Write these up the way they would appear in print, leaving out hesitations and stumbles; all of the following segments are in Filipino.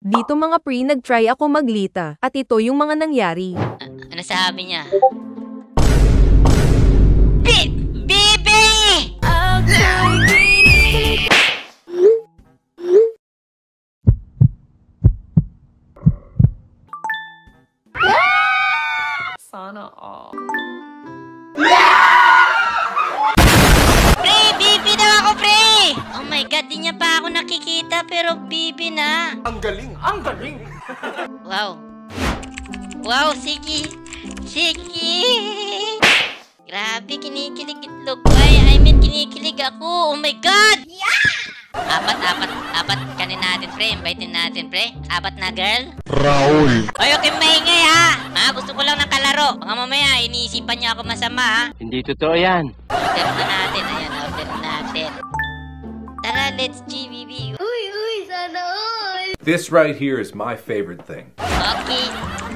Dito mga pre, nag-try ako maglita. At ito yung mga nangyari. Ano sabi niya? Bibi! Sana all. Pre! Bibi daw ako, pre! Oh my God, di niya pa ako nakikita pero bibi na. Ang galing! Ang galing! Wow. Wow, sige. Sige. Grabe, kinikilig itlog ko. I mean, kinikilig ako. Oh my God! Apat kanin natin, pre. Invite natin, pre. Apat na girl. Raul! Ay, okay, maingay, ha? Gusto ko lang ng kalaro. Baka mamaya, iniisipan niyo ako masama, ha? Hindi totoo yan. Order na natin. Ayan, order natin. Tara, let's GBB. Uy, sana all. This right here is my favorite thing. Okay.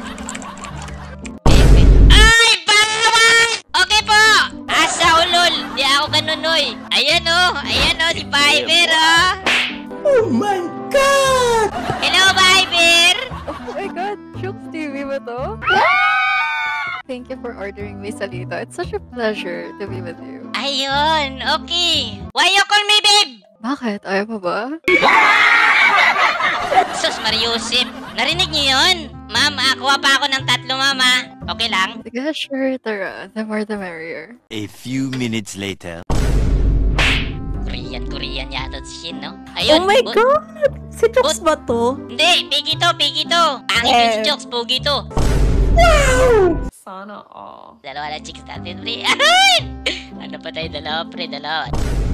Ay, bawang! Okay po! Asa ulol! Di ako ganunoy. Ayan o, si Viber, Oh my God! Hello, Viber! Oh my God, Shooks TV ba to? Thank you for ordering me, Salito. It's such a pleasure to be with you. Ayun, okay. Why you call me, babe? Bakit? Ayaw mo ba? Sus, Mariusip. Narinig niyo yun? Ma'am, kuha pa ako ng 3, mama. Okay lang? Sige, sure, Tara. The more the merrier. A few minutes later. Korean yata si Shin, no? Ayun. Oh my God! Si Chooks ba to? Hindi, pigi to. Pangit yung si Jokes, pugi to. Sana all. Dalawa na chicks natin, pre. Ay! Ano pa tayo? Dalawa, pre. Dalawa.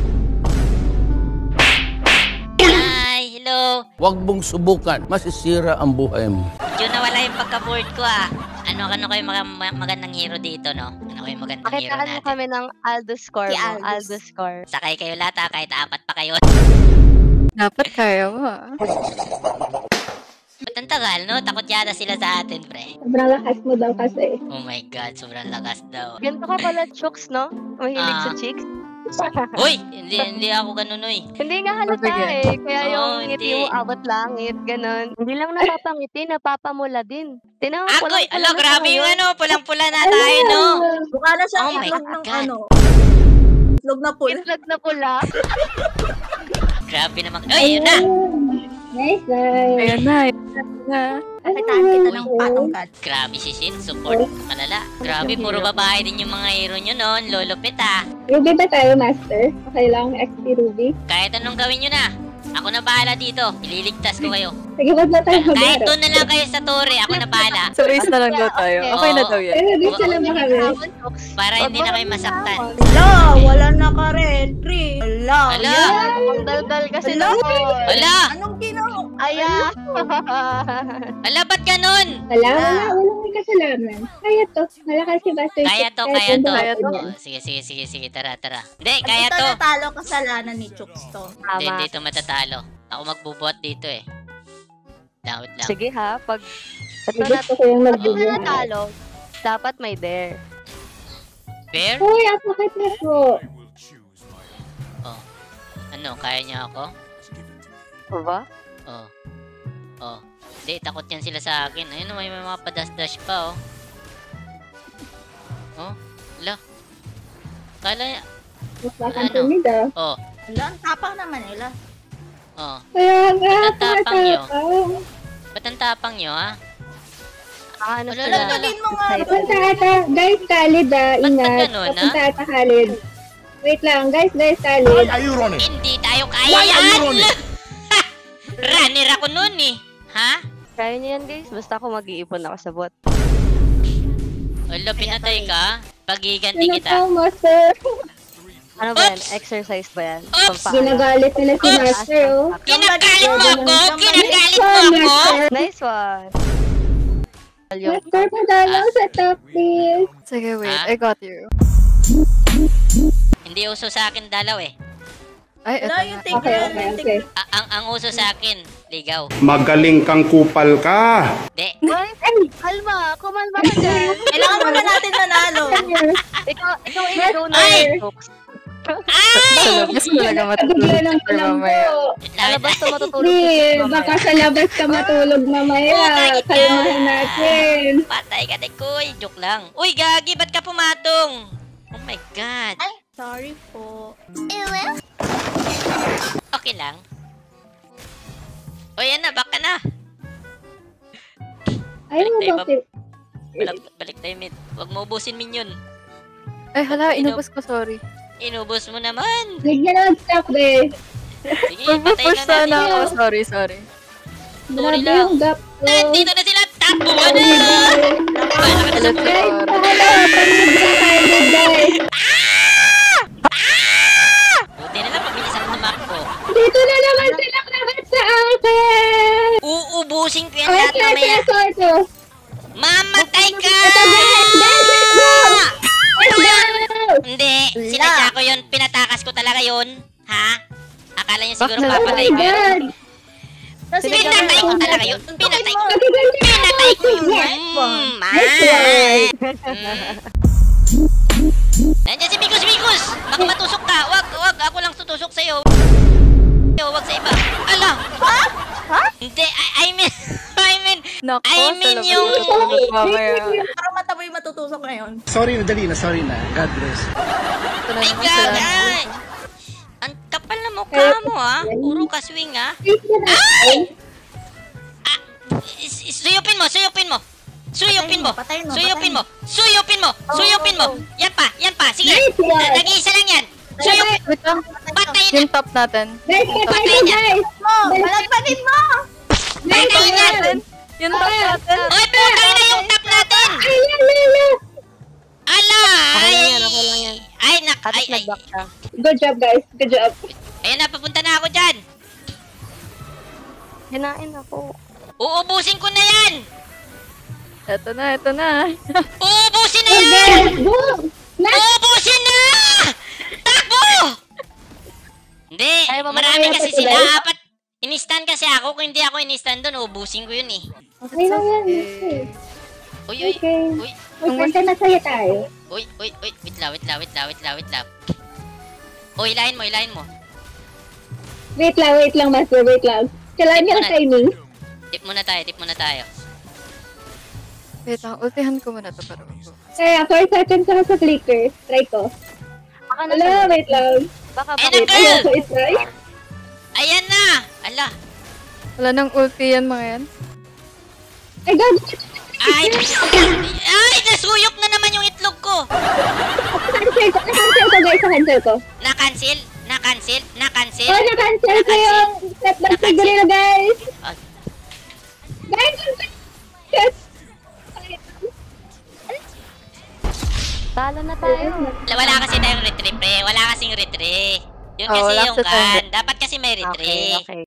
Hi, hello. Huwag mong subukan, masisira ang buhay mo. Medyo nawala yung pagka-board ko, Ano kayo magandang hero dito, no? Ano kayo magandang hero Pakitaan mo natin? kami ng Aldo score Si mo. Aldous. Aldo score. Sakay kayo lahat, kahit 4 pa kayo. Dapat kaya mo, Ba't ang tagal, no? Takot yata sila sa atin, pre. Sobrang lakas mo daw kasi. Oh my God, sobrang lakas daw. Ganito ka pala, Chooks, no? Mahilig sa chicks. Uy! Hindi ako ganun, uy. Hindi nga halata Sige. Kaya Oo, yung ngiti hindi. mo abot langit, ganun. Hindi lang napapangiti, napapamula din. Tinawag ko Akoy! Ala, grabe yung pulang-pula na tayo, no? Mukha na Oh my itlog ng God. Itlog na pula. Itlog na pula. Grabe naman. Ay, yun na! Nice. Ayan na. Kapitaan kita ng patungkat. Grabe si Shin, support. Malala. Grabe, puro babae din yung mga hero nyo noon. Lolopit, Ruby ba tayo, Master? Okay lang, XP Ruby. Kahit anong gawin nyo na. Ako na bahala dito. Ililigtas ko kayo. Sige, wag na tayo Kahit maglaro. doon na lang kayo sa tore, ako na bahala. So, race na lang daw tayo. Okay na daw yan. Pero di sila makawin. Para hindi na kayo masaktan. Wala, wala na ka rin. Wala. Ala! Ang daldal kasi na ako. Ala! Anong ginawa? Aya. Ala, ba't ganun? Wala may kasalanan. Kaya to. Malakas si Buster. Kaya to. Kaya to. Oh, sige. Tara. Hindi, kaya to. natalo kasalanan ni Chooks to. Hindi Tama. to matatalo. Ako magbubot dito eh. Wait lang. Sige ha, pag Gusto ko yung pag magbibigay. natalo, dapat may dare. Bear? Uy, apakit na po. Oh. Ano, kaya niya ako? Diba? Oh. Hindi, takot yan sila sa akin. Ayun, may mga padas-dash pa, oh. Oh, ala. Kala niya. Mas bakang Ano? tumida. Oh, Wala, ang tapang naman nila. oh. Kaya nga, Ang tapang nyo. tapang. Ba't ang tapang nyo, ha? Ano Wala, sila? wala. mo nga. Papunta ata. Guys, Khalid ingat. ganun, Papunta ata Khalid. Wait lang, guys, Khalid. Are you running? Hindi tayo kaya yan! Runner ako nun, eh. Ha? Kaya niyo yan guys, basta ako mag-iipon ako sa bot. Wala, pinatay ka? Pagiganti Ano kita. ka, Master? Ano ba yan? Exercise ba yan? Oops! Pampaano? Ginagalit nila si Oops! Master, oh. Kinagalit mo ako? Kinagalit mo Master, ako? Master. Nice one! Master, padalaw sa top, please. Sige, wait. Ah? I got you. Hindi uso sa akin dalaw, eh. Ay, eto na. Okay. Ang uso sa akin, ligaw. Magaling kang kupal ka. Hindi. Ay, kalma! Kumalma ka dyan! Kailangan mo na natin manalo. ikaw i-go na Ay! yung jokes. Ay! Labas talaga matutulog Bigla ng si Sir mamaya. palanggo. Lalabas na matutulog Hindi, si Sir baka mamaya. sa labas ka matulog mamaya. Putang ina. Kalmahan natin. Patay ka, Tikoy. Joke lang. Uy, Gagi, ba't ka pumatong? Oh my God. Sorry po. Okay lang. O, yan na, back ka na. Ayaw mo Balik tayo, bakit? Balik tayo, mid. Huwag mo ubusin minion. Ay, hala, inubos ko, sorry. Inubos mo naman. Bigyan na mag-stop eh. Sige, patay Mag-push na sana natin. ako, sorry. Sorry Grabe lang. yung gap ko. Nandito na sila. Tapo ka na. Wala ka na sa Let's Guys, go. pahala. Panood na tayo, guys. Buti na lang, mabilis ako tumakbo. Dito na naman silang lahat sa akin. Uubusin ko yan Ay, lahat mamaya. ito. Mamatay ka! Ito, guys. Guys, let's go. Let's go. Hindi, sinadya ko yun. Pinatakas ko talaga yun. Ha? Akala niyo siguro Bakit? Oh papatay my ko yun. God. Pinatay ko talaga yun. Pinatay ko. Pinatay Pinatay ko yun. Nandiyan si Mikus! Baka matusok ka. Wag. Ako lang tutusok sa'yo. Wag sa iba. Ala! Ha? Hindi, I mean, Nako, I mean sa labas yung- matutulog mamaya. Parang mata mo yung matutusok ngayon. Sorry na, dali na, sorry na. God bless. Ito na my naman God! sila. Ay! Ang kapal na mukha mo, ha? Puro kaswing, ha? Suyupin mo! Yan pa! Sige! Nag-iisa lang yan! Suyupin! Wait lang. Patay na! Yung top natin. Guys, patay mo, guys. Balagpatin mo! Patay na! Yung top natin. Uy, putang na yung tap natin! Ay, yan. Ala! Okay lang Ay! yan, okay lang yan. Ay, At nag-back ka. Good job, guys. Good job. Ayan na, papunta na ako dyan! Hinain ako. Uubusin ko na yan! Ito na. Uubusin na Oh, yan! guys, go. Uubusin na! Takbo! Hindi, Ay, mamaya marami pa kasi sila. sila. Apat. Inistan kasi ako. Kung hindi ako inistan doon, uubusin ko yun eh. Okay lang yan. Okay. Uy. Okay. Uy. Basta masaya tayo. Uy. Wait lang. Uy, ilahin mo. Wait lang, master. Wait lang. Kailangan niya ang timing. Tip muna tayo. Wait lang, ultihan ko muna to para ko. Kaya, 4 seconds ako sa flicker. Try ko. Baka na Wala, wait lang. Baka Ay, Wait, Girl! ayaw ko itry. Ayan na! Ala. Wala nang ulti yan mga yan. Ay, God. Ay, nasuyok na naman yung itlog ko. Na-cancel ko, guys. Na-cancel ko. Na-cancel. Oh, na-cancel ko yung setback sa gorilla, guys. Ah. Guys, yes. talo na tayo. Wala kasi tayong retry, pre. Wala kasing retry. Yun Oh, kasi wala yung sa time. kan. Dapat kasi may retry. Okay.